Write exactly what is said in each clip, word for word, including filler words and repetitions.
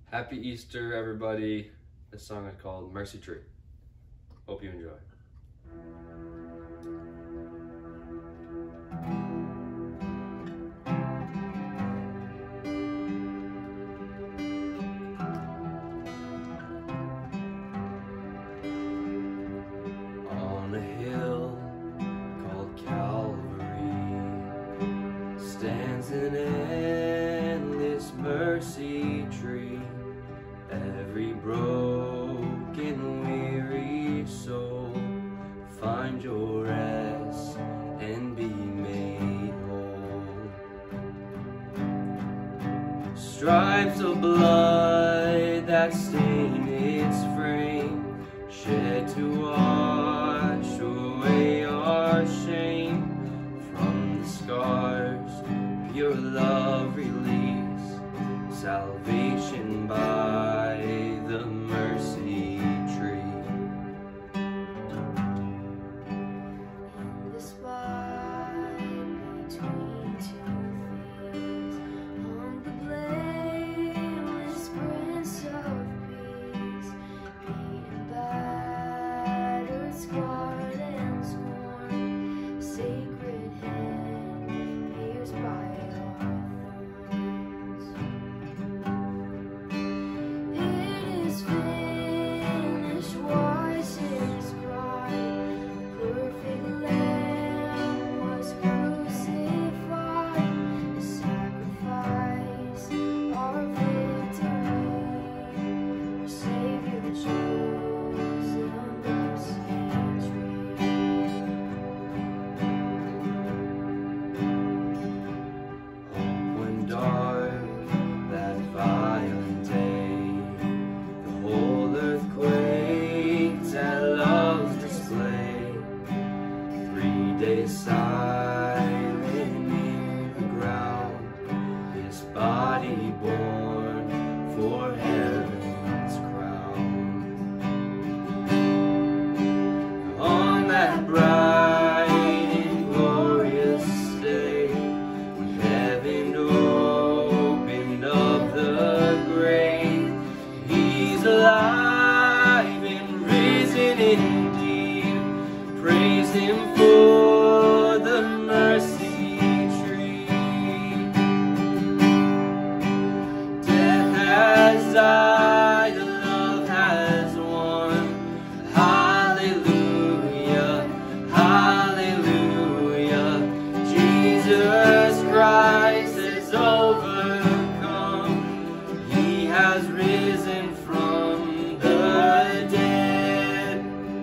Happy Easter, everybody. This song is called Mercy Tree. Hope you enjoy. On a hill called Calvary stands an endless mercy tree. Every broken, weary soul find your rest and be made whole. Stripes of blood that stain its frame, shed to wash away our shame. From the scars, pure love release, salvation by the mercy tree. In the spot between two thieves hung the blameless Prince of Peace, beaten, battered, scarred, and scorned, sacred hand pierced by silent in the ground, his body born for heaven's crown. On that bright and glorious day, when heaven opened up the grave, he's alive and risen indeed. Praise him for died, love has won. Hallelujah, hallelujah. Jesus Christ has overcome. He has risen from the dead.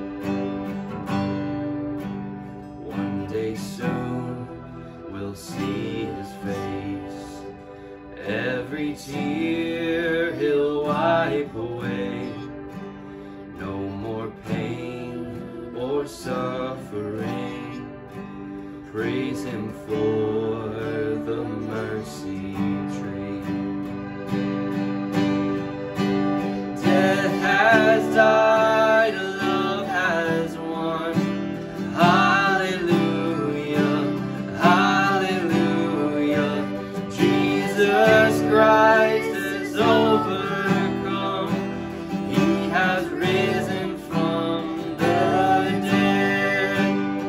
One day soon we'll see his face. Every tear he'll wipe away. No more pain or suffering. Praise him for the mercy tree. Death has died, love has won. Hallelujah, hallelujah. Jesus Christ has overcome. He has risen from the dead.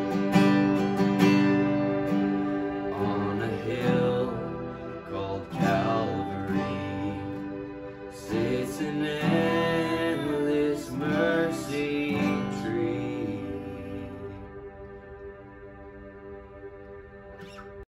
On a hill called Calvary sits an